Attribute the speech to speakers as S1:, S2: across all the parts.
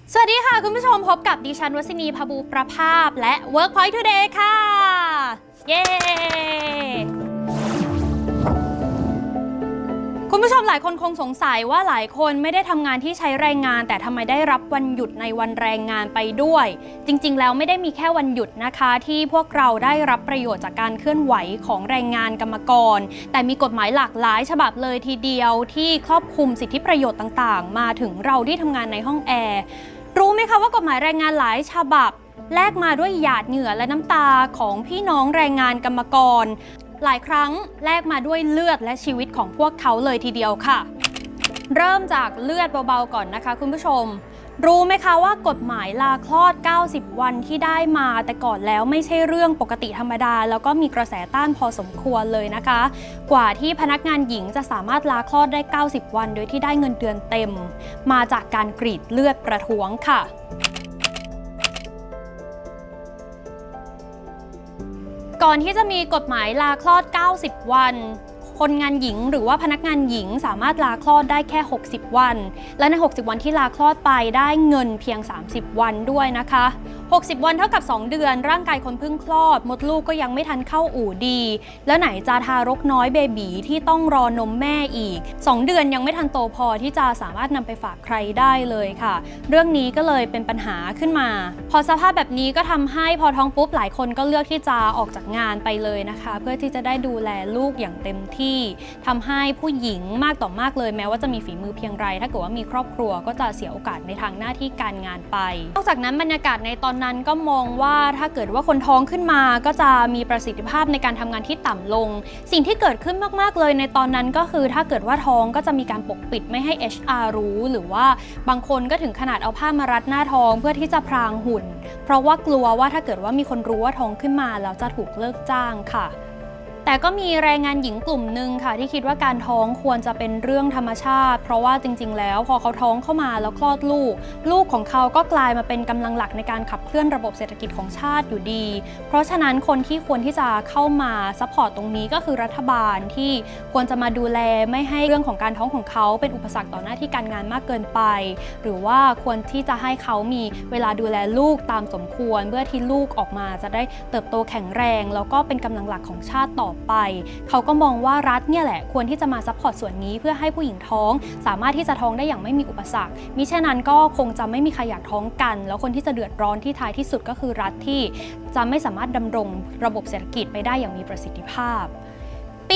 S1: สวัสดีค่ะคุณผู้ชมพบกับดิฉันวสินี พบูประภาพและ Workpoint Today ค่ะเย้คุณผู้ชมหลายคนคงสงสัยว่าหลายคนไม่ได้ทำงานที่ใช้แรงงานแต่ทำไมได้รับวันหยุดในวันแรงงานไปด้วยจริงๆแล้วไม่ได้มีแค่วันหยุดนะคะที่พวกเราได้รับประโยชน์จากการเคลื่อนไหวของแรงงานกรรมกรแต่มีกฎหมายหลากหลายฉบับเลยทีเดียวที่ครอบคลุมสิทธิประโยชน์ต่างๆมาถึงเราที่ทำงานในห้องแอร์รู้ไหมคะว่ากฎหมายแรงงานหลายฉบับแลกมาด้วยหยาดเหงื่อและน้ำตาของพี่น้องแรงงานกรรมกรหลายครั้งแลกมาด้วยเลือดและชีวิตของพวกเขาเลยทีเดียวค่ะเริ่มจากเลือดเบาๆก่อนนะคะคุณผู้ชมรู้ไหมคะว่ากฎหมายลาคลอด90วันที่ได้มาแต่ก่อนแล้วไม่ใช่เรื่องปกติธรรมดาแล้วก็มีกระแสต้านพอสมควรเลยนะคะกว่าที่พนักงานหญิงจะสามารถลาคลอดได้90วันโดยที่ได้เงินเดือนเต็มมาจากการกรีดเลือดประท้วงค่ะก่อนที่จะมีกฎหมายลาคลอด90วันคนงานหญิงหรือว่าพนักงานหญิงสามารถลาคลอดได้แค่60วันและใน60วันที่ลาคลอดไปได้เงินเพียง30วันด้วยนะคะ60วันเท่ากับ2เดือนร่างกายคนเพิ่งคลอดมดลูกก็ยังไม่ทันเข้าอู่ดีแล้วไหนจะทารกน้อยเบบีที่ต้องรอนมแม่อีก2เดือนยังไม่ทันโตพอที่จะสามารถนำไปฝากใครได้เลยค่ะเรื่องนี้ก็เลยเป็นปัญหาขึ้นมาพอสภาพแบบนี้ก็ทำให้พอท้องปุ๊บหลายคนก็เลือกที่จะออกจากงานไปเลยนะคะเพื่อที่จะได้ดูแลลูกอย่างเต็มที่ทำให้ผู้หญิงมากต่อมากเลยแม้ว่าจะมีฝีมือเพียงไรถ้าเกิดว่ามีครอบครัวก็จะเสียโอกาสในทางหน้าที่การงานไปนอกจากนั้นบรรยากาศในตอนนั้นก็มองว่าถ้าเกิดว่าคนท้องขึ้นมาก็จะมีประสิทธิภาพในการทำงานที่ต่ำลงสิ่งที่เกิดขึ้นมากๆเลยในตอนนั้นก็คือถ้าเกิดว่าท้องก็จะมีการปกปิดไม่ให้ HR รู้หรือว่าบางคนก็ถึงขนาดเอาผ้ามารัดหน้าท้องเพื่อที่จะพรางหุ่นเพราะว่ากลัวว่าถ้าเกิดว่ามีคนรู้ว่าท้องขึ้นมาแล้วจะถูกเลิกจ้างค่ะแต่ก็มีแรงงานหญิงกลุ่มหนึ่งค่ะที่คิดว่าการท้องควรจะเป็นเรื่องธรรมชาติเพราะว่าจริงๆแล้วพอเขาท้องเข้ามาแล้วคลอดลูกของเขาก็กลายมาเป็นกำลังหลักในการขับเคลื่อนระบบเศรษฐกิจของชาติอยู่ดีเพราะฉะนั้นคนที่ควรที่จะเข้ามาซัพพอร์ตตรงนี้ก็คือรัฐบาลที่ควรจะมาดูแลไม่ให้เรื่องของการท้องของเขาเป็นอุปสรรคต่อหน้าที่การงานมากเกินไปหรือว่าควรที่จะให้เขามีเวลาดูแลลูกตามสมควรเพื่อที่ลูกออกมาจะได้เติบโตแข็งแรงแล้วก็เป็นกำลังหลักของชาติต่อไปเขาก็มองว่ารัฐเนี่ยแหละควรที่จะมาซัพพอร์ตส่วนนี้เพื่อให้ผู้หญิงท้องสามารถที่จะท้องได้อย่างไม่มีอุปสรรคมิฉะนั้นก็คงจะไม่มีใครอยากท้องกันแล้วคนที่จะเดือดร้อนที่ท้ายที่สุดก็คือรัฐที่จะไม่สามารถดำรงระบบเศรษฐกิจไปได้อย่างมีประสิทธิภาพปี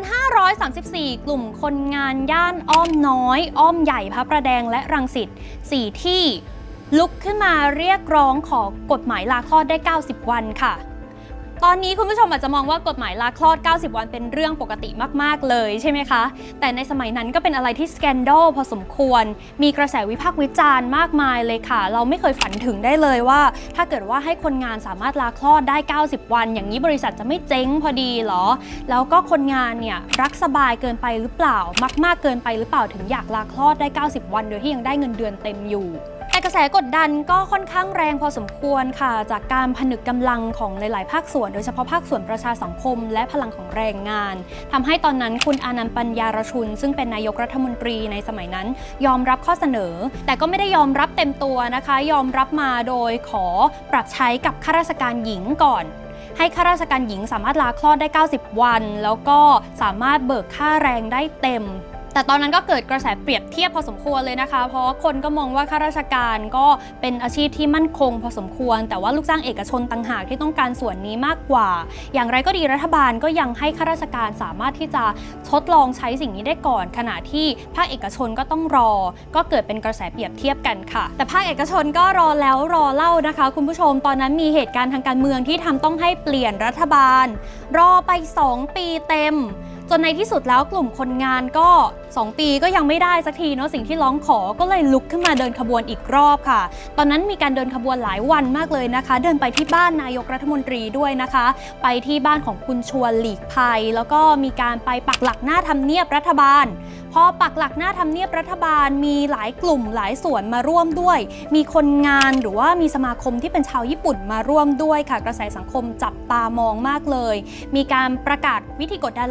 S1: 2534 กลุ่มคนงานย่านอ้อมน้อยอ้อมใหญ่พระประแดงและรังสิต4ที่ลุกขึ้นมาเรียกร้องขอกฎหมายลาคลอดได้90วันค่ะตอนนี้คุณผู้ชมอาจจะมองว่ากฎหมายลาคลอด90วันเป็นเรื่องปกติมากๆเลยใช่ไหมคะแต่ในสมัยนั้นก็เป็นอะไรที่สแกนดอลพอสมควรมีกระแสวิพากษ์วิจารณ์มากมายเลยค่ะเราไม่เคยฝันถึงได้เลยว่าถ้าเกิดว่าให้คนงานสามารถลาคลอดได้90วันอย่างนี้บริษัทจะไม่เจ๊งพอดีหรอแล้วก็คนงานเนี่ยรักสบายเกินไปหรือเปล่ามากเกินไปหรือเปล่าถึงอยากลาคลอดได้90วันโดยที่ยังได้เงินเดือนเต็มอยู่แต่กระแสกดดันก็ค่อนข้างแรงพอสมควรค่ะจากการผนึกกำลังของหลายๆภาคส่วนโดยเฉพาะภาคส่วนประชาสังคมและพลังของแรงงานทำให้ตอนนั้นคุณอานันต์ปัญญารชุนซึ่งเป็นนายกรัฐมนตรีในสมัยนั้นยอมรับข้อเสนอแต่ก็ไม่ได้ยอมรับเต็มตัวนะคะยอมรับมาโดยขอปรับใช้กับข้าราชการหญิงก่อนให้ข้าราชการหญิงสามารถลาคลอดได้90วันแล้วก็สามารถเบิกค่าแรงได้เต็มแต่ตอนนั้นก็เกิดกระแสเปรียบเทียบพอสมควรเลยนะคะเพราะคนก็มองว่าข้าราชการก็เป็นอาชีพที่มั่นคงพอสมควรแต่ว่าลูกจ้างเอกชนต่างหากที่ต้องการส่วนนี้มากกว่าอย่างไรก็ดีรัฐบาลก็ยังให้ข้าราชการสามารถที่จะทดลองใช้สิ่งนี้ได้ก่อนขณะที่ภาคเอกชนก็ต้องรอก็เกิดเป็นกระแสเปรียบเทียบกันค่ะแต่ภาคเอกชนก็รอแล้วรอเล่านะคะคุณผู้ชมตอนนั้นมีเหตุการณ์ทางการเมืองที่ทำต้องให้เปลี่ยนรัฐบาลรอไป2ปีเต็มจนในที่สุดแล้วกลุ่มคนงานก็2ปีก็ยังไม่ได้สักทีเนาะสิ่งที่ร้องขอก็เลยลุกขึ้นมาเดินขบวนอีกรอบค่ะตอนนั้นมีการเดินขบวนหลายวันมากเลยนะคะเดินไปที่บ้านนายกรัฐมนตรีด้วยนะคะไปที่บ้านของคุณชวนหลีกภัยแล้วก็มีการไปปักหลักหน้าทำเนียบรัฐบาลพอปักหลักหน้าทำเนียบรัฐบาลมีหลายกลุ่มหลายส่วนมาร่วมด้วยมีคนงานหรือว่ามีสมาคมที่เป็นชาวญี่ปุ่นมาร่วมด้วยค่ะกระแสสังคมจับตามองมากเลยมีการประกาศวิธีกดดันหลายวิธี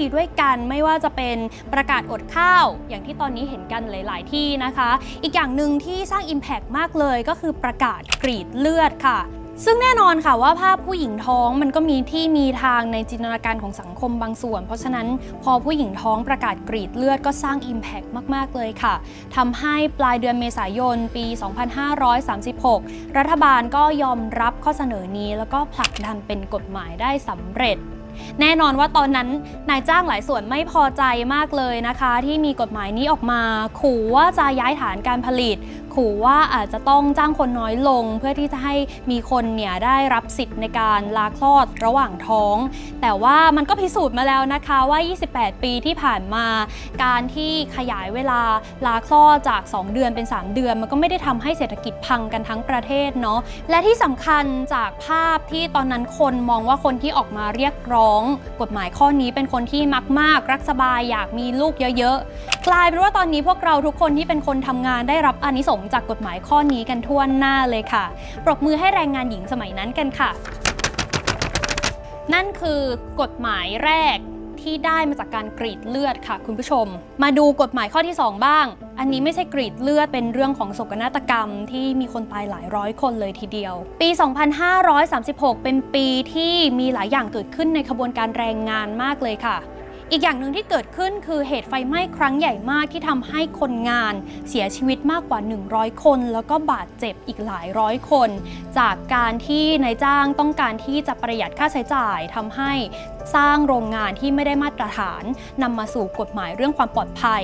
S1: ด้วยกันไม่ว่าจะเป็นประกาศอดข้าวอย่างที่ตอนนี้เห็นกันหลายๆที่นะคะอีกอย่างหนึ่งที่สร้าง Impact มากเลยก็คือประกาศกรีดเลือดค่ะซึ่งแน่นอนค่ะว่าภาพผู้หญิงท้องมันก็มีที่มีทางในจินตนาการของสังคมบางส่วนเพราะฉะนั้นพอผู้หญิงท้องประกาศกรีดเลือดก็สร้าง Impact มากๆเลยค่ะทำให้ปลายเดือนเมษายนปี 2536 รัฐบาลก็ยอมรับข้อเสนอนี้แล้วก็ผลักดันเป็นกฎหมายได้สำเร็จแน่นอนว่าตอนนั้นนายจ้างหลายส่วนไม่พอใจมากเลยนะคะที่มีกฎหมายนี้ออกมาขู่ว่าจะย้ายฐานการผลิตขู่ว่าอาจจะต้องจ้างคนน้อยลงเพื่อที่จะให้มีคนเนี่ยได้รับสิทธิ์ในการลาคลอดระหว่างท้องแต่ว่ามันก็พิสูจน์มาแล้วนะคะว่า28 ปีที่ผ่านมาการที่ขยายเวลาลาคลอดจาก2 เดือนเป็น3 เดือนมันก็ไม่ได้ทำให้เศรษฐกิจพังกันทั้งประเทศเนาะและที่สำคัญจากภาพที่ตอนนั้นคนมองว่าคนที่ออกมาเรียกร้องกฎหมายข้อนี้เป็นคนที่มักมากรักสบายอยากมีลูกเยอะๆกลายเป็นว่าตอนนี้พวกเราทุกคนที่เป็นคนทำงานได้รับอานิสงส์จากกฎหมายข้อนี้กันทั่วหน้าเลยค่ะปรบมือให้แรงงานหญิงสมัยนั้นกันค่ะนั่นคือกฎหมายแรกที่ได้มาจากการกรีดเลือดค่ะคุณผู้ชมมาดูกฎหมายข้อที่2บ้างอันนี้ไม่ใช่กรีดเลือดเป็นเรื่องของโศกนาฏกรรมที่มีคนตายหลายร้อยคนเลยทีเดียวปี 2536 เป็นปีที่มีหลายอย่างเกิดขึ้นในขบวนการแรงงานมากเลยค่ะอีกอย่างหนึ่งที่เกิดขึ้นคือเหตุไฟไหม้ครั้งใหญ่มากที่ทำให้คนงานเสียชีวิตมากกว่า100 คนแล้วก็บาดเจ็บอีกหลายร้อยคนจากการที่นายจ้างต้องการที่จะประหยัดค่าใช้จ่ายทำให้สร้างโรงงานที่ไม่ได้มาตรฐานนำมาสู่กฎหมายเรื่องความปลอดภัย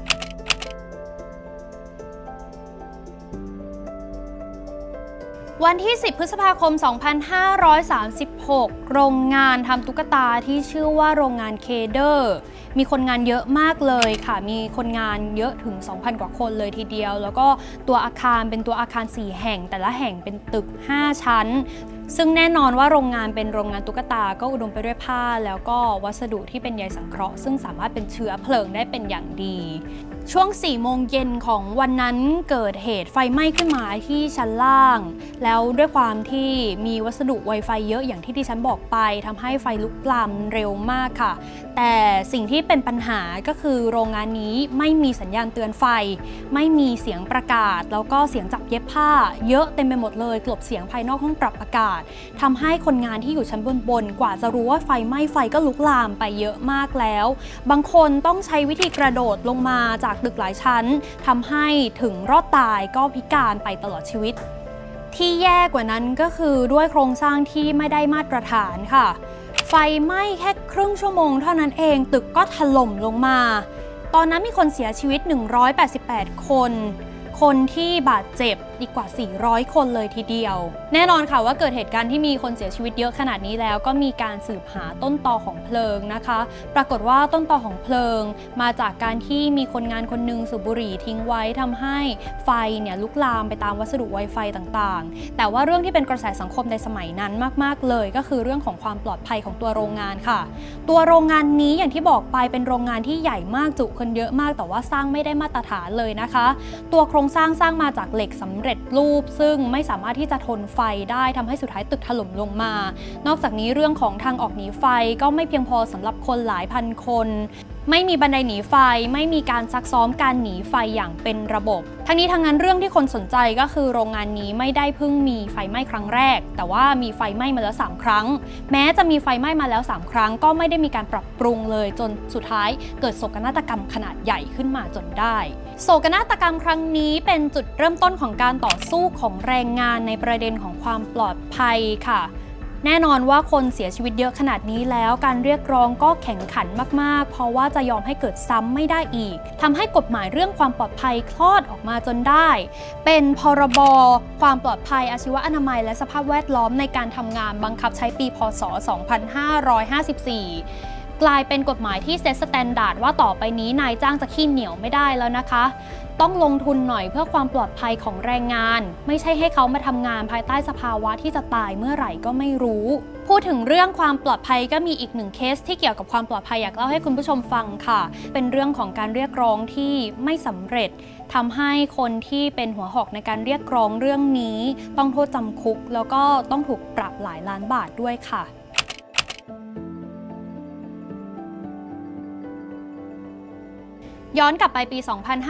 S1: วันที่ 10 พฤษภาคม 2536 โรงงานทำตุ๊กตาที่ชื่อว่าโรงงานเคเดอร์มีคนงานเยอะมากเลยค่ะมีคนงานเยอะถึง 2,000 กว่าคนเลยทีเดียวแล้วก็ตัวอาคารเป็นตัวอาคาร4 แห่งแต่ละแห่งเป็นตึก5 ชั้นซึ่งแน่นอนว่าโรงงานเป็นโรงงานตุ๊กตาก็อุดมไปด้วยผ้าแล้วก็วัสดุที่เป็นใยสังเคราะห์ซึ่งสามารถเป็นเชื้อเพลิงได้เป็นอย่างดีช่วง 4 โมงเย็นของวันนั้นเกิดเหตุไฟไหม้ขึ้นมาที่ชั้นล่างแล้วด้วยความที่มีวัสดุ Wi-Fi เยอะอย่างที่ดิฉันบอกไปทำให้ไฟลุกลามเร็วมากค่ะแต่สิ่งที่เป็นปัญหาก็คือโรงงานนี้ไม่มีสัญญาณเตือนไฟไม่มีเสียงประกาศแล้วก็เสียงจับเย็บผ้าเยอะเต็มไปหมดเลยกลบเสียงภายนอกห้องปรับอากาศทำให้คนงานที่อยู่ชั้นบนกว่าจะรู้ว่าไฟไหม้ไฟก็ลุกลามไปเยอะมากแล้วบางคนต้องใช้วิธีกระโดดลงมาจากตึกหลายชั้นทำให้ถึงรอดตายก็พิการไปตลอดชีวิตที่แย่กว่านั้นก็คือด้วยโครงสร้างที่ไม่ได้มาตรฐานค่ะไฟไหม้แค่ครึ่งชั่วโมงเท่านั้นเองตึกก็ถล่มลงมาตอนนั้นมีคนเสียชีวิต188 คนคนที่บาดเจ็บอีกกว่า400 คนเลยทีเดียวแน่นอนค่ะว่าเกิดเหตุการณ์ที่มีคนเสียชีวิตเยอะขนาดนี้แล้วก็มีการสืบหาต้นตอของเพลิงนะคะปรากฏว่าต้นตอของเพลิงมาจากการที่มีคนงานคนหนึ่งสูบบุหรี่ทิ้งไว้ทำให้ไฟเนี่ยลุกลามไปตามวัสดุ Wi-Fi ต่างๆแต่ว่าเรื่องที่เป็นกระแสสังคมในสมัยนั้นมากๆเลยก็คือเรื่องของความปลอดภัยของตัวโรงงานค่ะตัวโรงงานนี้อย่างที่บอกไปเป็นโรงงานที่ใหญ่มากจุคนเยอะมากแต่ว่าสร้างไม่ได้มาตรฐานเลยนะคะตัวโครงสร้างมาจากเหล็กสำเร็จรูปซึ่งไม่สามารถที่จะทนไฟได้ทำให้สุดท้ายตึกถล่มลงมานอกจากนี้เรื่องของทางออกหนีไฟก็ไม่เพียงพอสำหรับคนหลายพันคนไม่มีบันไดหนีไฟไม่มีการซักซ้อมการหนีไฟอย่างเป็นระบบทั้งนี้ทั้งนั้นเรื่องที่คนสนใจก็คือโรงงานนี้ไม่ได้เพิ่งมีไฟไหม้ครั้งแรกแต่ว่ามีไฟไหม้มาแล้ว3 ครั้งแม้จะมีไฟไหม้มาแล้ว3 ครั้งก็ไม่ได้มีการปรับปรุงเลยจนสุดท้ายเกิดโศกนาฏกรรมขนาดใหญ่ขึ้นมาจนได้โศกนาฏกรรมครั้งนี้เป็นจุดเริ่มต้นของการต่อสู้ของแรงงานในประเด็นของความปลอดภัยค่ะแน่นอนว่าคนเสียชีวิตเยอะขนาดนี้แล้วการเรียกร้องก็แข่งขันมากๆเพราะว่าจะยอมให้เกิดซ้ำไม่ได้อีกทำให้กฎหมายเรื่องความปลอดภัยคลอดออกมาจนได้เป็นพรบความปลอดภัยอาชีวะอนามัยและสภาพแวดล้อมในการทำงานบังคับใช้ปีพ.ศ. 2554 กลายเป็นกฎหมายที่เซตสแตนดาร์ดว่าต่อไปนี้นายจ้างจะขี้เหนียวไม่ได้แล้วนะคะต้องลงทุนหน่อยเพื่อความปลอดภัยของแรงงานไม่ใช่ให้เขามาทำงานภายใต้สภาวะที่จะตายเมื่อไหร่ก็ไม่รู้พูดถึงเรื่องความปลอดภัยก็มีอีก1 เคสที่เกี่ยวกับความปลอดภัยอยากเล่าให้คุณผู้ชมฟังค่ะเป็นเรื่องของการเรียกร้องที่ไม่สำเร็จทำให้คนที่เป็นหัวหอกในการเรียกร้องเรื่องนี้ต้องโทษจำคุกแล้วก็ต้องถูกปรับหลายล้านบาทด้วยค่ะย้อนกลับไปปี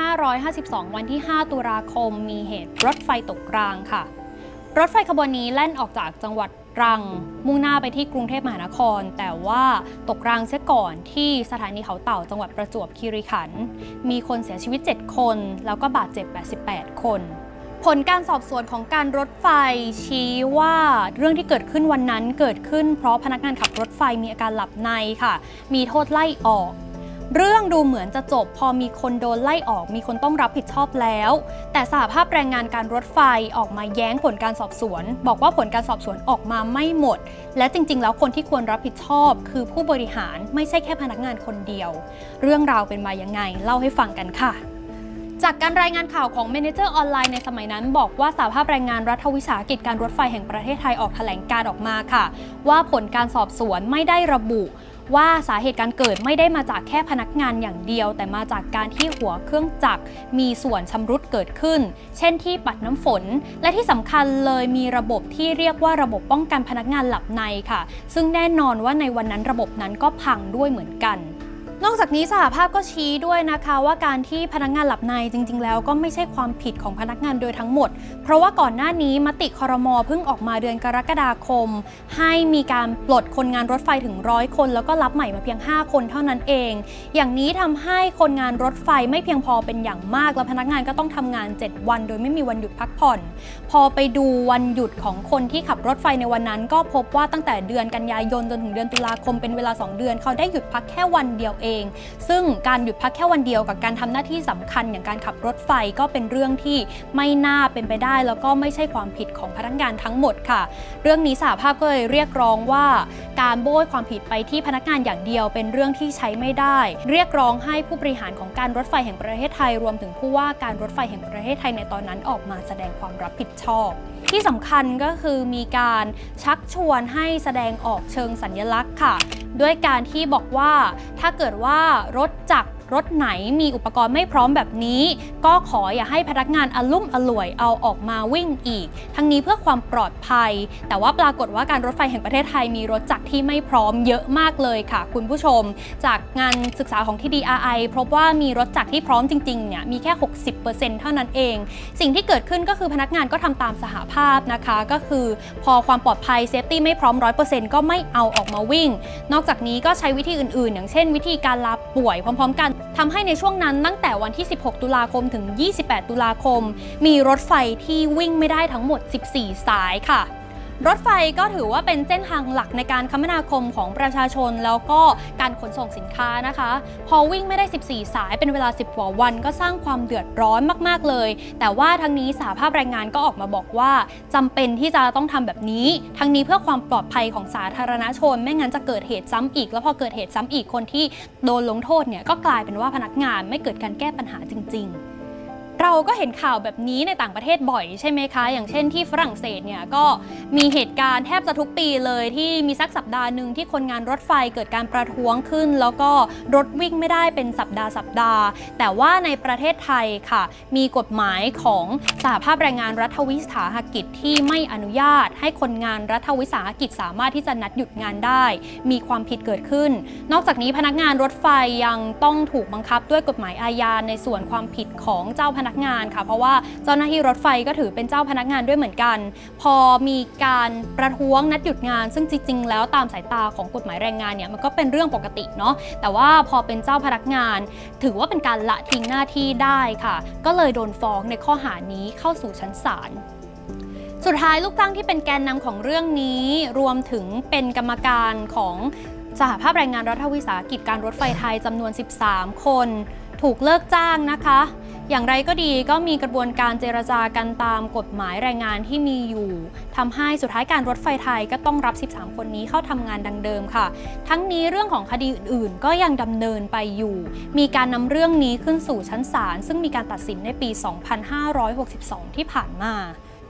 S1: 2552 วันที่ 5 ตุลาคมมีเหตุรถไฟตกรางค่ะรถไฟขบวนนี้แล่นออกจากจังหวัดตรังมุ่งหน้าไปที่กรุงเทพมหานครแต่ว่าตกรางเสียก่อนที่สถานีเขาเต่าจังหวัดประจวบคีรีขันธ์มีคนเสียชีวิต 7 คนแล้วก็บาดเจ็บ 88 คนผลการสอบสวนของการรถไฟชี้ว่าเรื่องที่เกิดขึ้นวันนั้นเกิดขึ้นเพราะพนักงานขับรถไฟมีอาการหลับในค่ะมีโทษไล่ออกเรื่องดูเหมือนจะจบพอมีคนโดนไล่ออกมีคนต้องรับผิดชอบแล้วแต่สหภาพแรงงานการรถไฟออกมาแย้งผลการสอบสวนบอกว่าผลการสอบสวนออกมาไม่หมดและจริงๆแล้วคนที่ควรรับผิดชอบคือผู้บริหารไม่ใช่แค่พนักงานคนเดียวเรื่องราวเป็นมายังไงเล่าให้ฟังกันค่ะจากการรายงานข่าวของ Manager ออนไลน์ในสมัยนั้นบอกว่าสหภาพแรงงานรัฐวิสาหกิจการรถไฟแห่งประเทศไทยออกแถลงการออกมาค่ะว่าผลการสอบสวนไม่ได้ระบุว่าสาเหตุการเกิดไม่ได้มาจากแค่พนักงานอย่างเดียวแต่มาจากการที่หัวเครื่องจักรมีส่วนชำรุดเกิดขึ้นเช่นที่ปัดน้ำฝนและที่สำคัญเลยมีระบบที่เรียกว่าระบบป้องกันพนักงานหลับในค่ะซึ่งแน่นอนว่าในวันนั้นระบบนั้นก็พังด้วยเหมือนกันนอกจากนี้สหภาพก็ชี้ด้วยนะคะว่าการที่พนักงานหลับในจริงๆแล้วก็ไม่ใช่ความผิดของพนักงานโดยทั้งหมดเพราะว่าก่อนหน้านี้มติครม.เพิ่งออกมาเดือนกรกฎาคมให้มีการปลดคนงานรถไฟถึง100 คนแล้วก็รับใหม่มาเพียง5 คนเท่านั้นเองอย่างนี้ทำให้คนงานรถไฟไม่เพียงพอเป็นอย่างมากและพนักงานก็ต้องทำงาน7 วันโดยไม่มีวันหยุดพักผ่อนพอไปดูวันหยุดของคนที่ขับรถไฟในวันนั้นก็พบว่าตั้งแต่เดือนกันยายนจนถึงเดือนตุลาคมเป็นเวลา2 เดือนเขาได้หยุดพักแค่วันเดียวเองซึ่งการหยุดพักแค่วันเดียวกับการทำหน้าที่สำคัญอย่างการขับรถไฟก็เป็นเรื่องที่ไม่น่าเป็นไปได้แล้วก็ไม่ใช่ความผิดของพนักงานทั้งหมดค่ะเรื่องนี้สหภาพก็เลยเรียกร้องว่าการโบยความผิดไปที่พนักงานอย่างเดียวเป็นเรื่องที่ใช้ไม่ได้เรียกร้องให้ผู้บริหารของการรถไฟแห่งประเทศไทยรวมถึงผู้ว่าการรถไฟแห่งประเทศไทยในตอนนั้นออกมาแสดงความรับผิดชอบที่สำคัญก็คือมีการชักชวนให้แสดงออกเชิงสัญลักษณ์ค่ะด้วยการที่บอกว่าถ้าเกิดว่ารถจักรรถไหนมีอุปกรณ์ไม่พร้อมแบบนี้ก็ขออย่าให้พนักงานอลุ่มอล่วยเอาออกมาวิ่งอีกทั้งนี้เพื่อความปลอดภัยแต่ว่าปรากฏว่าการรถไฟแห่งประเทศไทยมีรถจักรที่ไม่พร้อมเยอะมากเลยค่ะคุณผู้ชมจากงานศึกษาของ TDRI พบว่ามีรถจักรที่พร้อมจริงๆเนี่ยมีแค่ 60% เท่านั้นเองสิ่งที่เกิดขึ้นก็คือพนักงานก็ทำตามสหภาพนะคะก็คือพอความปลอดภัยเซฟตี้ไม่พร้อม 100% ก็ไม่เอาออกมาวิ่งนอกจากนี้ก็ใช้วิธีอื่นๆอย่างเช่นวิธีการลาป่วยพร้อมๆกันทำให้ในช่วงนั้นตั้งแต่วันที่ 16 ตุลาคมถึง 28 ตุลาคมมีรถไฟที่วิ่งไม่ได้ทั้งหมด 14 สายค่ะรถไฟก็ถือว่าเป็นเส้นทางหลักในการคมนาคมของประชาชนแล้วก็การขนส่งสินค้านะคะพอวิ่งไม่ได้ 14 สายเป็นเวลา 10 กว่าวันก็สร้างความเดือดร้อนมากๆเลยแต่ว่าทั้งนี้สหภาพแรงงานก็ออกมาบอกว่าจำเป็นที่จะต้องทำแบบนี้ทั้งนี้เพื่อความปลอดภัยของสาธารณชนไม่งั้นจะเกิดเหตุซ้ำอีกแล้วพอเกิดเหตุซ้ำอีกคนที่โดนลงโทษเนี่ยก็กลายเป็นว่าพนักงานไม่เกิดการแก้ปัญหาจริงๆเราก็เห็นข่าวแบบนี้ในต่างประเทศบ่อยใช่ไหมคะอย่างเช่นที่ฝรั่งเศสเนี่ยก็มีเหตุการณ์แทบจะทุกปีเลยที่มีสักสัปดาห์หนึ่งที่คนงานรถไฟเกิดการประท้วงขึ้นแล้วก็รถวิ่งไม่ได้เป็นสัปดาห์แต่ว่าในประเทศไทยค่ะมีกฎหมายของสหภาพแรงงานรัฐวิสาหกิจที่ไม่อนุญาตให้คนงานรัฐวิสาหกิจสามารถที่จะนัดหยุดงานได้มีความผิดเกิดขึ้นนอกจากนี้พนักงานรถไฟยังต้องถูกบังคับด้วยกฎหมายอาญาในส่วนความผิดของเจ้าพนักงานค่ะเพราะว่าเจ้าหน้าที่รถไฟก็ถือเป็นเจ้าพนักงานด้วยเหมือนกันพอมีการประท้วงนัดหยุดงานซึ่งจริงๆแล้วตามสายตาของกฎหมายแรงงานเนี่ยมันก็เป็นเรื่องปกติเนาะแต่ว่าพอเป็นเจ้าพนักงานถือว่าเป็นการละทิ้งหน้าที่ได้ค่ะก็เลยโดนฟ้องในข้อหานี้เข้าสู่ชั้นศาลสุดท้ายลูกจ้างที่เป็นแกนนำของเรื่องนี้รวมถึงเป็นกรรมการของสหภาพแรงงานรัฐวิสาหกิจการรถไฟไทยจำนวน13 คนถูกเลิกจ้างนะคะอย่างไรก็ดีก็มีกระบวนการเจรจากันตามกฎหมายแรงงานที่มีอยู่ทำให้สุดท้ายการรถไฟไทยก็ต้องรับ13 คนนี้เข้าทำงานดังเดิมค่ะทั้งนี้เรื่องของคดีอื่นๆก็ยังดำเนินไปอยู่มีการนำเรื่องนี้ขึ้นสู่ชั้นศาลซึ่งมีการตัดสินในปี 2562 ที่ผ่านมา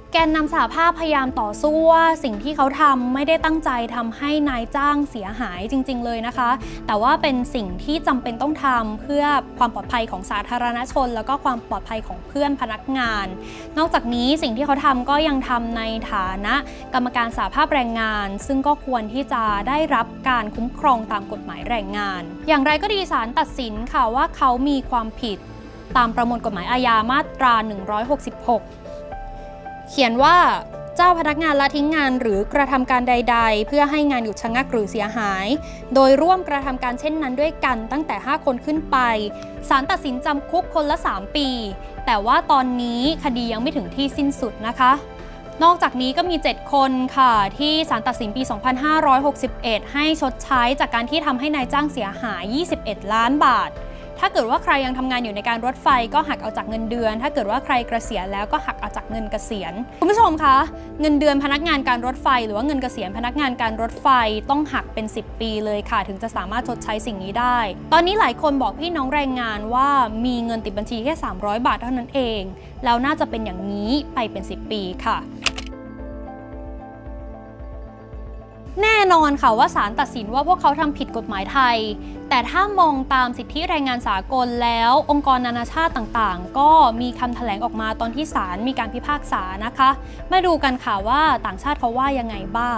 S1: แกนนำสหภาพพยายามต่อสู้ว่าสิ่งที่เขาทำไม่ได้ตั้งใจทำให้นายจ้างเสียหายจริงๆเลยนะคะแต่ว่าเป็นสิ่งที่จำเป็นต้องทำเพื่อความปลอดภัยของสาธารณชนแล้วก็ความปลอดภัยของเพื่อนพนักงานนอกจากนี้สิ่งที่เขาทำก็ยังทำในฐานะกรรมการสหภาพแรงงานซึ่งก็ควรที่จะได้รับการคุ้มครองตามกฎหมายแรงงานอย่างไรก็ดีศาลตัดสินค่ะว่าเขามีความผิดตามประมวลกฎหมายอาญามาตรา166เขียนว่าเจ้าพนักงานละทิ้งงานหรือกระทำการใดๆเพื่อให้งานหยุดชะงักหรือเสียหายโดยร่วมกระทำการเช่นนั้นด้วยกันตั้งแต่5คนขึ้นไปศาลตัดสินจำคุกคนละ3ปีแต่ว่าตอนนี้คดียังไม่ถึงที่สิ้นสุดนะคะนอกจากนี้ก็มี7คนค่ะที่ศาลตัดสินปี2561ให้ชดใช้จากการที่ทำให้นายจ้างเสียหาย21ล้านบาทถ้าเกิดว่าใครยังทำงานอยู่ในการรถไฟก็หักเอาจากเงินเดือนถ้าเกิดว่าใครเกษียณแล้วก็หักเอาจากเงินเกษียณคุณผู้ชมคะเงินเดือนพนักงานการรถไฟหรือว่าเงินเกษียณพนักงานการรถไฟต้องหักเป็น10ปีเลยค่ะถึงจะสามารถชดใช้สิ่งนี้ได้ตอนนี้หลายคนบอกพี่น้องแรงงานว่ามีเงินติดบัญชีแค่300บาทเท่านั้นเองแล้วน่าจะเป็นอย่างนี้ไปเป็น10ปีค่ะแน่นอนค่ะว่าศาลตัดสินว่าพวกเขาทำผิดกฎหมายไทยแต่ถ้ามองตามสิทธิแรงงานสากลแล้วองค์กรนานาชาติต่างๆก็มีคำแถลงออกมาตอนที่ศาลมีการพิพากษานะคะมาดูกันค่ะว่าต่างชาติเขาว่ายังไงบ้าง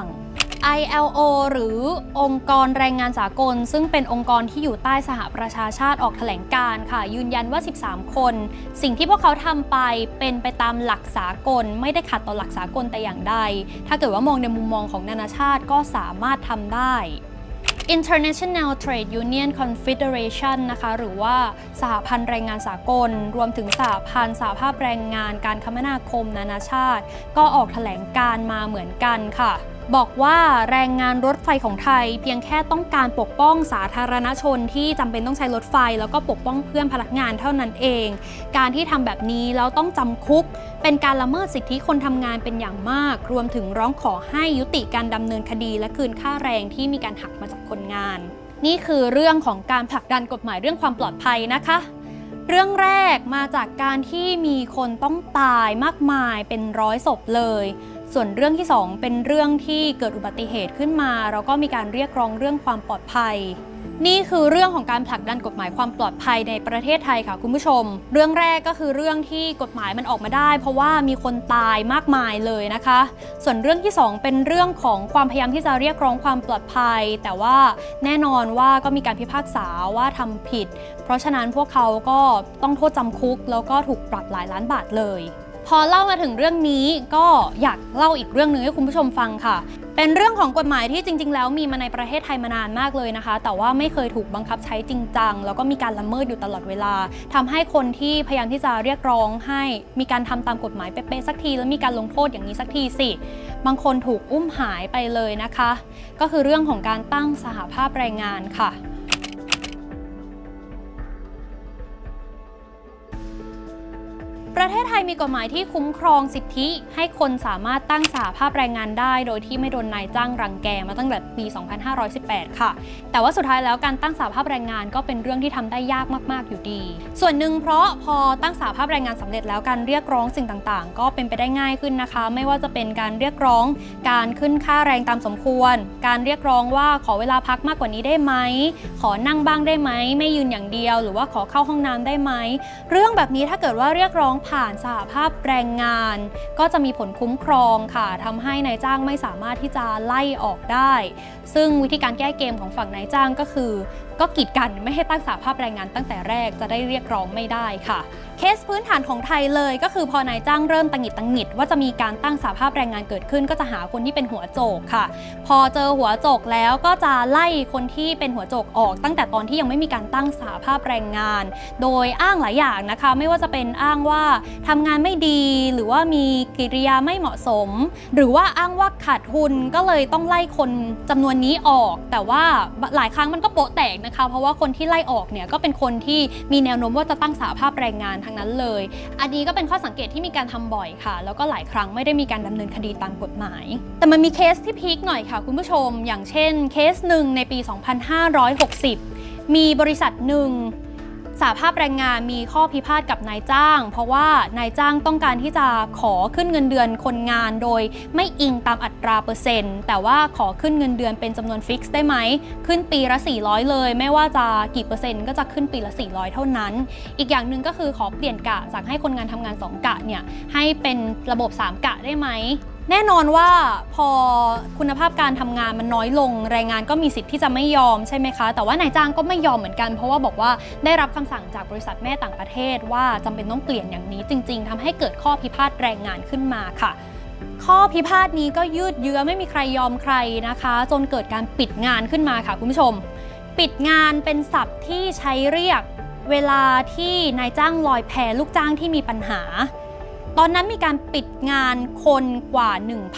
S1: ILO หรือองค์กรแรงงานสากลซึ่งเป็นองค์กรที่อยู่ใต้สหประชาชาติออกแถลงการณ์ค่ะยืนยันว่า13คนสิ่งที่พวกเขาทำไปเป็นไปตามหลักสากลไม่ได้ขัดต่อหลักสากลแต่อย่างใดถ้าเกิดว่ามองในมุมมองของนานาชาติก็สามารถทำได้ International Trade Union Confederation นะคะหรือว่าสหพันธ์แรงงานสากลรวมถึงสหพันธ์สหภาพแรงงานการคมนาคมนานาชาติก็ออกแถลงการณ์มาเหมือนกันค่ะบอกว่าแรงงานรถไฟของไทยเพียงแค่ต้องการปกป้องสาธารณชนที่จำเป็นต้องใช้รถไฟแล้วก็ปกป้องเพื่อนพนักงานเท่านั้นเองการที่ทำแบบนี้แล้วต้องจำคุกเป็นการละเมิดสิทธิคนทำงานเป็นอย่างมากรวมถึงร้องขอให้ยุติการดำเนินคดีและคืนค่าแรงที่มีการหักมาจากคนงานนี่คือเรื่องของการผลักดันกฎหมายเรื่องความปลอดภัยนะคะเรื่องแรกมาจากการที่มีคนต้องตายมากมายเป็น100 ศพเลยส่วนเรื่องที่2เป็นเรื่องที่เกิดอุบัติเหตุขึ้นมาเราก็มีการเรียกร้องเรื่องความปลอดภัยนี่คือเรื่องของการผลักดันกฎหมายความปลอดภัยในประเทศไทยค่ะคุณผู้ชมเรื่องแรกก็คือเรื่องที่กฎหมายมันออกมาได้เพราะว่ามีคนตายมากมายเลยนะคะส่วนเรื่องที่2เป็นเรื่องของความพยายามที่จะเรียกร้องความปลอดภัยแต่ว่าแน่นอนว่าก็มีการพิพากษาว่าทำผิดเพราะฉะนั้นพวกเขาก็ต้องโทษจำคุกแล้วก็ถูกปรับหลายล้านบาทเลยพอเล่ามาถึงเรื่องนี้ก็อยากเล่าอีกเรื่องนึงให้คุณผู้ชมฟังค่ะเป็นเรื่องของกฎหมายที่จริงๆแล้วมีมาในประเทศไทยมานานมากเลยนะคะแต่ว่าไม่เคยถูกบังคับใช้จริงจังแล้วก็มีการละเมิดอยู่ตลอดเวลาทำให้คนที่พยายามที่จะเรียกร้องให้มีการทำตามกฎหมายเป๊ะๆสักทีแล้วมีการลงโทษอย่างนี้สักทีสิบางคนถูกอุ้มหายไปเลยนะคะก็คือเรื่องของการตั้งสหภาพแรงงานค่ะประเทศไทยมีกฎหมายที่คุ้มครองสิทธิให้คนสามารถตั้งสหภาพแรงงานได้โดยที่ไม่โดนนายจ้างรังแกมาตั้งแต่ปี 2518 ค่ะแต่ว่าสุดท้ายแล้วการตั้งสหภาพแรงงานก็เป็นเรื่องที่ทำได้ยากมากๆอยู่ดีส่วนหนึ่งเพราะพอตั้งสหภาพแรงงานสำเร็จแล้วการเรียกร้องสิ่งต่างๆก็เป็นไปได้ง่ายขึ้นนะคะไม่ว่าจะเป็นการเรียกร้องการขึ้นค่าแรงตามสมควรการเรียกร้องว่าขอเวลาพักมากกว่านี้ได้ไหมขอนั่งบ้างได้ไหมไม่ยืนอย่างเดียวหรือว่าขอเข้าห้องน้ำได้ไหมเรื่องแบบนี้ถ้าเกิดว่าเรียกร้องผ่านสหภาพแรงงานก็จะมีผลคุ้มครองค่ะทำให้นายจ้างไม่สามารถที่จะไล่ออกได้ซึ่งวิธีการแก้เกมของฝั่งนายจ้างก็คือก็กีดกันไม่ให้ตั้งสหภาพแรงงานตั้งแต่แรกจะได้เรียกร้องไม่ได้ค่ะเคสพื้นฐานของไทยเลยก็คือพอนายจ้างเริ่มตังหิดว่าจะมีการตั้งสหภาพแรงงานเกิดขึ้นก็จะหาคนที่เป็นหัวโจกค่ะพอเจอหัวโจกแล้วก็จะไล่คนที่เป็นหัวโจกออกตั้งแต่ตอนที่ยังไม่มีการตั้งสหภาพแรงงานโดยอ้างหลายอย่างนะคะไม่ว่าจะเป็นอ้างว่าทำงานไม่ดีหรือว่ามีกิริยาไม่เหมาะสมหรือว่าอ้างว่าขาดทุนก็เลยต้องไล่คนจำนวนนี้ออกแต่ว่าหลายครั้งมันก็โป๊ะแตกนะคะเพราะว่าคนที่ไล่ออกเนี่ยก็เป็นคนที่มีแนวโน้มว่าจะตั้งสหภาพแรงงานทั้งนั้นเลยอันนี้ก็เป็นข้อสังเกตที่มีการทำบ่อยค่ะแล้วก็หลายครั้งไม่ได้มีการดำเนินคดีตามกฎหมายแต่มันมีเคสที่พีคหน่อยค่ะคุณผู้ชมอย่างเช่นเคสหนึ่งในปี 2560 มีบริษัทหนึ่งสหภาพแรงงานมีข้อพิพาทกับนายจ้างเพราะว่านายจ้างต้องการที่จะขอขึ้นเงินเดือนคนงานโดยไม่อิงตามอัตราเปอร์เซ็นต์แต่ว่าขอขึ้นเงินเดือนเป็นจำนวนฟิกซ์ได้ไหมขึ้นปีละ400เลยไม่ว่าจะกี่เปอร์เซ็นต์ก็จะขึ้นปีละ400เท่านั้นอีกอย่างหนึ่งก็คือขอเปลี่ยนกะจากให้คนงานทำงาน2กะเนี่ยให้เป็นระบบ3กะได้ไหมแน่นอนว่าพอคุณภาพการทำงานมันน้อยลงแรงงานก็มีสิทธิ์ที่จะไม่ยอมใช่ไหมคะแต่ว่านายจ้างก็ไม่ยอมเหมือนกันเพราะว่าบอกว่าได้รับคำสั่งจากบริษัทแม่ต่างประเทศว่าจำเป็นต้องเปลี่ยนอย่างนี้จริงๆทำให้เกิดข้อพิพาทแรงงานขึ้นมาค่ะข้อพิพาทนี้ก็ยืดเยื้อไม่มีใครยอมใครนะคะจนเกิดการปิดงานขึ้นมาค่ะคุณผู้ชมปิดงานเป็นศัพท์ที่ใช้เรียกเวลาที่นายจ้างลอยแพลูกจ้างที่มีปัญหาตอนนั้นมีการปิดงานคนกว่า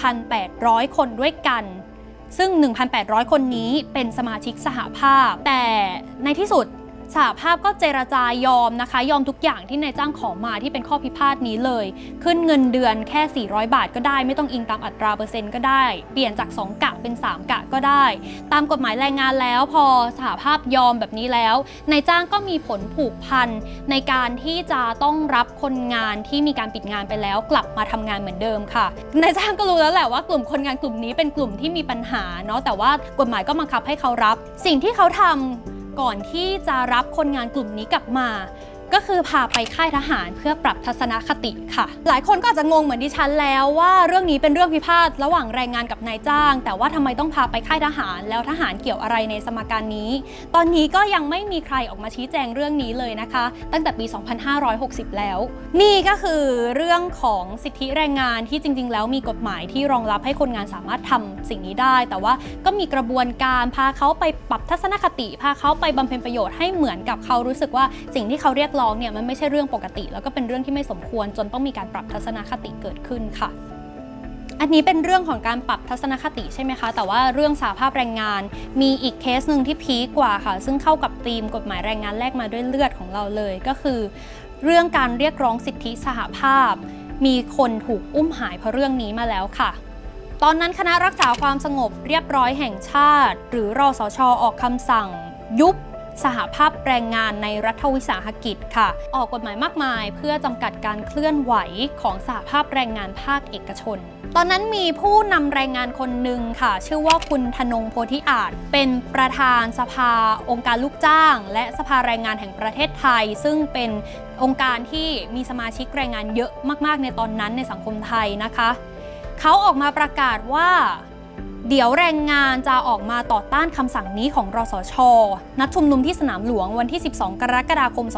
S1: 1,800 คนด้วยกันซึ่ง 1,800 คนนี้เป็นสมาชิกสหภาพแต่ในที่สุดสหภาพก็เจรจายอมนะคะยอมทุกอย่างที่นายจ้างขอมาที่เป็นข้อพิพาทนี้เลยขึ้นเงินเดือนแค่400 บาทก็ได้ไม่ต้องอิงตามอัตราเปอร์เซ็นต์ก็ได้เปลี่ยนจาก2กะเป็น3กะก็ได้ตามกฎหมายแรงงานแล้วพอสหภาพยอมแบบนี้แล้วนายจ้างก็มีผลผูกพันในการที่จะต้องรับคนงานที่มีการปิดงานไปแล้วกลับมาทำงานเหมือนเดิมค่ะนายจ้างก็รู้แล้วแหละว่ากลุ่มคนงานกลุ่มนี้เป็นกลุ่มที่มีปัญหาเนาะแต่ว่ากฎหมายก็บังคับให้เขารับสิ่งที่เขาทำก่อนที่จะรับคนงานกลุ่มนี้กลับมาก็คือพาไปค่ายทหารเพื่อปรับทัศนคติค่ะหลายคนก็อาจจะงงเหมือนดิฉันแล้วว่าเรื่องนี้เป็นเรื่องพิพาทระหว่างแรงงานกับนายจ้างแต่ว่าทำไมต้องพาไปค่ายทหารแล้วทหารเกี่ยวอะไรในสมการนี้ตอนนี้ก็ยังไม่มีใครออกมาชี้แจงเรื่องนี้เลยนะคะตั้งแต่ปี 2560 แล้วนี่ก็คือเรื่องของสิทธิแรงงานที่จริงๆแล้วมีกฎหมายที่รองรับให้คนงานสามารถทำสิ่งนี้ได้แต่ว่าก็มีกระบวนการพาเขาไปปรับทัศนคติพาเขาไปบำเพ็ญประโยชน์ให้เหมือนกับเขารู้สึกว่าสิ่งที่เขาเรียกร้องเนี่ยมันไม่ใช่เรื่องปกติแล้วก็เป็นเรื่องที่ไม่สมควรจนต้องมีการปรับทัศนคติเกิดขึ้นค่ะอันนี้เป็นเรื่องของการปรับทัศนคติใช่ไหมคะแต่ว่าเรื่องสหภาพแรงงานมีอีกเคสหนึ่งที่พีคกว่าค่ะซึ่งเข้ากับธีมกฎหมายแรงงานแลกมาด้วยเลือดของเราเลยก็คือเรื่องการเรียกร้องสิทธิสหภาพมีคนถูกอุ้มหายเพราะเรื่องนี้มาแล้วค่ะตอนนั้นคณะรักษาความสงบเรียบร้อยแห่งชาติหรือรสช.ออกคำสั่งยุบสหภาพแรงงานในรัฐวิสาหกิจค่ะออกกฎหมายมากมายเพื่อจำกัดการเคลื่อนไหวของสหภาพแรงงานภาคเอกชนตอนนั้นมีผู้นำแรงงานคนหนึ่งค่ะชื่อว่าคุณธนงโพธิอาจเป็นประธานสภาองค์การลูกจ้างและสภาแรงงานแห่งประเทศไทยซึ่งเป็นองค์การที่มีสมาชิกแรงงานเยอะมากๆในตอนนั้นในสังคมไทยนะคะเขาออกมาประกาศว่าเดี๋ยวแรงงานจะออกมาต่อต้านคำสั่งนี้ของรสช.นัดชุมนุมที่สนามหลวงวันที่ 12 กรกฎาคม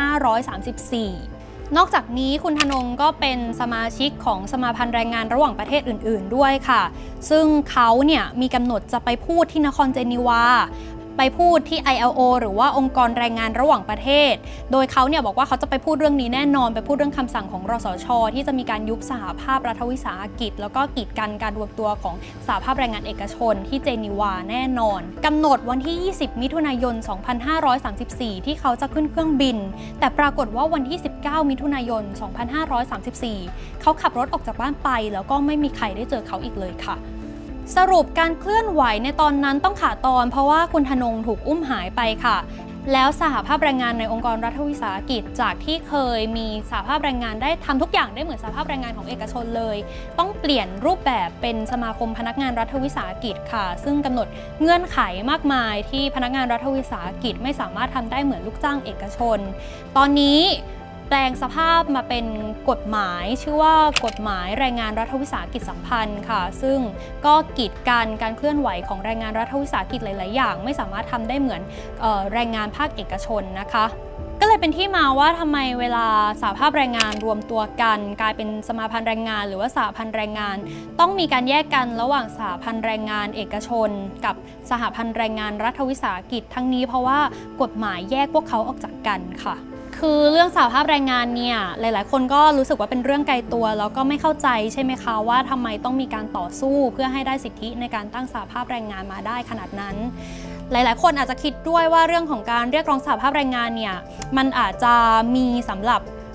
S1: 2534 นอกจากนี้คุณธนงก็เป็นสมาชิกของสมาพันธ์แรงงานระหว่างประเทศอื่นๆด้วยค่ะซึ่งเขาเนี่ยมีกำหนดจะไปพูดที่นครเจนีวาไปพูดที่ ILO หรือว่าองค์กรแรงงานระหว่างประเทศโดยเขาเนี่ยบอกว่าเขาจะไปพูดเรื่องนี้แน่นอนไปพูดเรื่องคำสั่งของรสช.ที่จะมีการยุบสหภาพรัฐวิสาหกิจแล้วก็กีดกันการรวมตัวของสหภาพแรงงานเอกชนที่เจนีวาแน่นอนกำหนดวันที่ 20 มิถุนายน 2534 ที่เขาจะขึ้นเครื่องบินแต่ปรากฏว่าวันที่ 19 มิถุนายน 2534 เขาขับรถออกจากบ้านไปแล้วก็ไม่มีใครได้เจอเขาอีกเลยค่ะสรุปการเคลื่อนไหวในตอนนั้นต้องขาตอนเพราะว่าคุณธนงถูกอุ้มหายไปค่ะแล้วสหภาพแรงงานในองค์กรรัฐวิสาหกิจจากที่เคยมีสหภาพแรงงานได้ทำทุกอย่างได้เหมือนสหภาพแรงงานของเอกชนเลยต้องเปลี่ยนรูปแบบเป็นสมาคมพนักงานรัฐวิสาหกิจค่ะซึ่งกำหนดเงื่อนไขมากมายที่พนักงานรัฐวิสาหกิจไม่สามารถทำได้เหมือนลูกจ้างเอกชนตอนนี้แปลงสภาพมาเป็นกฎหมายชื่อว่ากฎหมายแรงงานรัฐวิสาหกิจสัมพันธ์ค่ะซึ่งก็กีดกันการเคลื่อนไหวของแรงงานรัฐวิสาหกิจหลายๆอย่างไม่สามารถทำได้เหมือนแรงงานภาคเอกชนนะคะก็เลยเป็นที่มาว่าทำไมเวลาสหภาพแรงงานรวมตัวกันกลายเป็นสมาพันธ์แรงงานหรือว่าสหพันธ์แรงงานต้องมีการแยกกันระหว่างสหพันธ์แรงงานเอกชนกับสหพันธ์แรงงานรัฐวิสาหกิจทั้งนี้เพราะว่ากฎหมายแยกพวกเขาออกจากกันค่ะคือเรื่องสหภาพแรงงานเนี่ยหลายๆคนก็รู้สึกว่าเป็นเรื่องไกลตัวแล้วก็ไม่เข้าใจใช่ไหมคะว่าทำไมต้องมีการต่อสู้เพื่อให้ได้สิทธิในการตั้งสหภาพแรงงานมาได้ขนาดนั้นหลายๆคนอาจจะคิดด้วยว่าเรื่องของการเรียกร้องสหภาพแรงงานเนี่ยมันอาจจะมีสำหรับ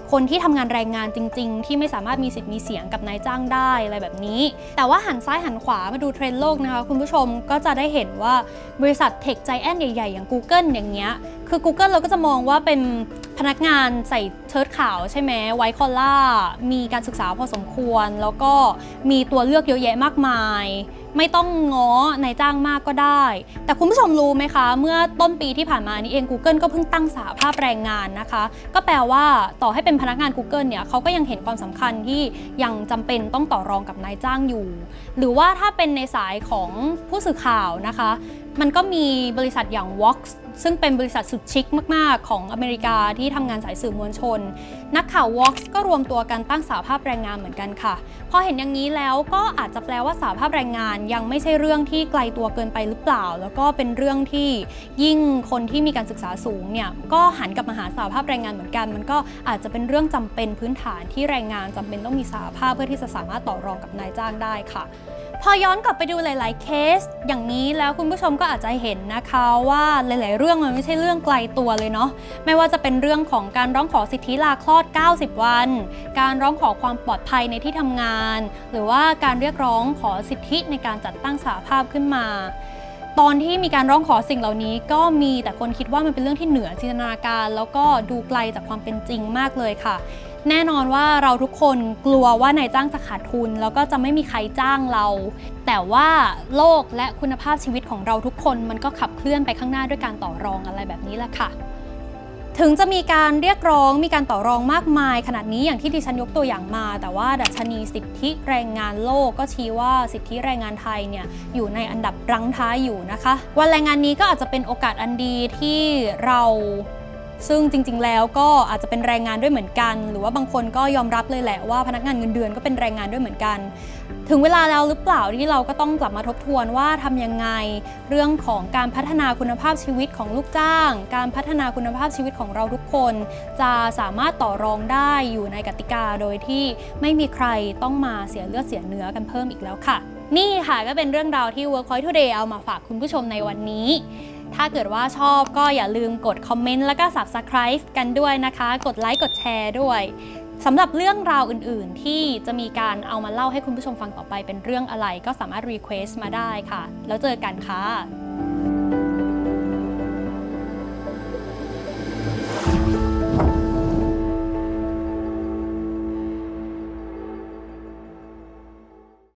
S1: คนที่ทำงานแรงงานจริงๆที่ไม่สามารถมีสิทธิ์มีเสียงกับนายจ้างได้อะไรแบบนี้แต่ว่าหันซ้ายหันขวามาดูเทรนด์โลกนะคะคุณผู้ชมก็จะได้เห็นว่าบริษัทเทคไจแอนท์ใหญ่ๆอย่าง Google อย่างเงี้ยคือ Google เราก็จะมองว่าเป็นพนักงานใส่เชิ้ตขาวใช่ไหมไวท์คอลล่ามีการศึกษาพอสมควรแล้วก็มีตัวเลือกเยอะแยะมากมายไม่ต้องง้อนายจ้างมากก็ได้แต่คุณผู้ชมรู้ไหมคะเมื่อต้นปีที่ผ่านมานี้เอง Google ก็เพิ่งตั้งสหภาพแรงงานนะคะก็แปลว่าต่อให้เป็นพนักงาน Google เนี่ยเขาก็ยังเห็นความสำคัญที่ยังจำเป็นต้องต่อรองกับนายจ้างอยู่หรือว่าถ้าเป็นในสายของผู้สื่อข่าวนะคะมันก็มีบริษัทอย่าง Vox ซึ่งเป็นบริษัทสุดชิคมากๆของอเมริกาที่ทำงานสายสื่อมวลชนนักข่าว Vox ก็รวมตัวกันตั้งสหภาพแรงงานเหมือนกันค่ะพอเห็นอย่างนี้แล้วก็อาจจะแปลว่าสหภาพแรงงานยังไม่ใช่เรื่องที่ไกลตัวเกินไปหรือเปล่าแล้วก็เป็นเรื่องที่ยิ่งคนที่มีการศึกษาสูงเนี่ยก็หันกลับมาหาสหภาพแรงงานเหมือนกันมันก็อาจจะเป็นเรื่องจำเป็นพื้นฐานที่แรงงานจำเป็นต้องมีสหภาพเพื่อที่จะสามารถต่อรองกับนายจ้างได้ค่ะพอย้อนกลับไปดูหลายๆเคสอย่างนี้แล้วคุณผู้ชมก็อาจจะเห็นนะคะว่าหลายๆเรื่องมันไม่ใช่เรื่องไกลตัวเลยเนาะไม่ว่าจะเป็นเรื่องของการร้องขอสิทธิลาคลอด90วันการร้องขอความปลอดภัยในที่ทำงานหรือว่าการเรียกร้องขอสิทธิในการจัดตั้งสหภาพขึ้นมาตอนที่มีการร้องขอสิ่งเหล่านี้ก็มีแต่คนคิดว่ามันเป็นเรื่องที่เหนือจินตนาการแล้วก็ดูไกลจากความเป็นจริงมากเลยค่ะแน่นอนว่าเราทุกคนกลัวว่านายจ้างจะขาดทุนแล้วก็จะไม่มีใครจ้างเราแต่ว่าโลกและคุณภาพชีวิตของเราทุกคนมันก็ขับเคลื่อนไปข้างหน้าด้วยการต่อรองอะไรแบบนี้แหละค่ะถึงจะมีการเรียกร้องมีการต่อรองมากมายขนาดนี้อย่างที่ดิฉันยกตัวอย่างมาแต่ว่าดัชนีสิทธิแรงงานโลกก็ชี้ว่าสิทธิแรงงานไทยเนี่ยอยู่ในอันดับรั้งท้ายอยู่นะคะวันแรงงานนี้ก็อาจจะเป็นโอกาสอันดีที่เราซึ่งจริงๆแล้วก็อาจจะเป็นแรงงานด้วยเหมือนกันหรือว่าบางคนก็ยอมรับเลยแหละว่าพนักงานเงินเดือนก็เป็นแรงงานด้วยเหมือนกันถึงเวลาแล้วหรือเปล่าที่เราก็ต้องกลับมาทบทวนว่าทำยังไงเรื่องของการพัฒนาคุณภาพชีวิตของลูกจ้างการพัฒนาคุณภาพชีวิตของเราทุกคนจะสามารถต่อรองได้อยู่ในกติกาโดยที่ไม่มีใครต้องมาเสียเลือดเสียเนื้อกันเพิ่มอีกแล้วค่ะนี่ค่ะก็เป็นเรื่องราวที่ Workpoint Today เอามาฝากคุณผู้ชมในวันนี้ถ้าเกิดว่าชอบก็อย่าลืมกดคอมเมนต์แล้วก็ Subscribe กันด้วยนะคะกดไลค์กดแชร์ด้วยสำหรับเรื่องราวอื่นๆที่จะมีการเอามาเล่าให้คุณผู้ชมฟังต่อไปเป็นเรื่องอะไรก็สามารถ Request มาได้ค่ะแล้วเจอกันค่ะ